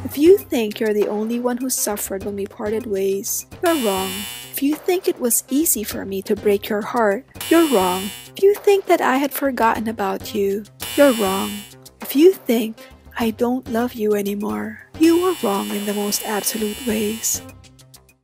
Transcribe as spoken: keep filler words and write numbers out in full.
If you think you're the only one who suffered when we parted ways, you're wrong. If you think it was easy for me to break your heart, you're wrong. If you think that I had forgotten about you, you're wrong. If you think I don't love you anymore, you are wrong in the most absolute ways.